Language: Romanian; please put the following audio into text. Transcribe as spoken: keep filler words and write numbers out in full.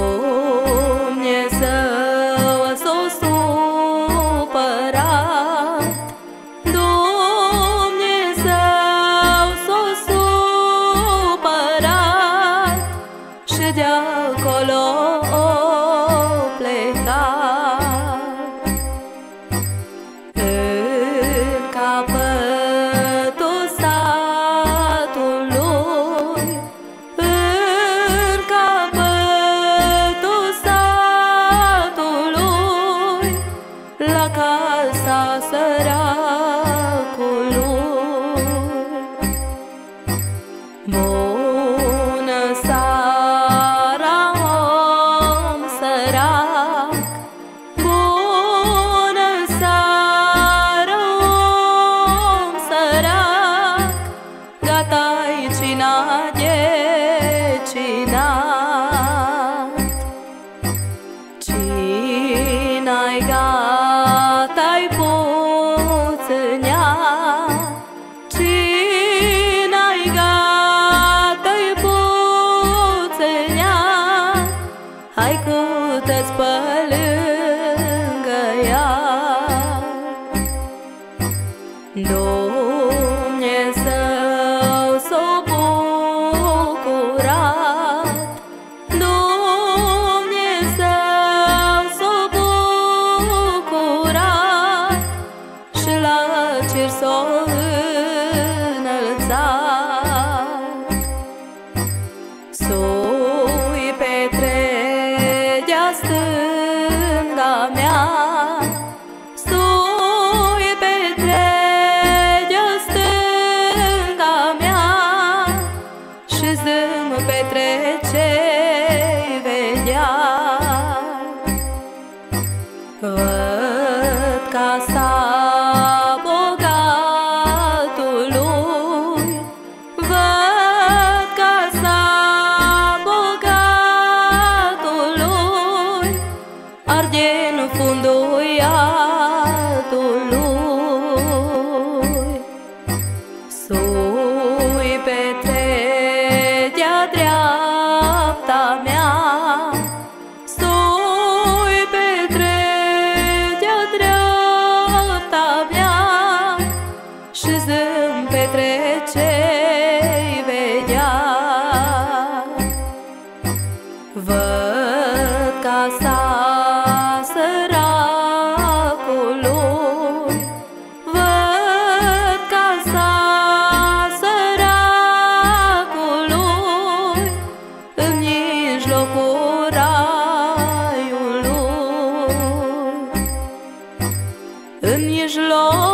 Dumnezeu s-o supărat, Dumnezeu s-o supărat și de-acolo o plecat. În capătul satului, în capătul satului, la casa săracului. Bună seara, om sărac, bună seara, om sărac, gata-i cina de cinat. Cina-i gata-i puțâneat, cina-i gata-i puțâneat, hai cu-te-ți pe lângă ea. Dumnezeu s-o bucurat, Dumnezeu s-o bucurat și la cer s-o înălțat. S-o-i petrece-a stânga mea, s-o-i petrece-a stânga mea și zâm petrece-i vedea. Văd casa bogatului, văd casa bogatului, arde în fundul iadului. S-o-i petrece-a dreapta mea, s-o-i petrece-a dreapta mea și zâm petrece-i vedea. Văd casa săracului, văd casa săracului, în mijlocul raiului, în mijloc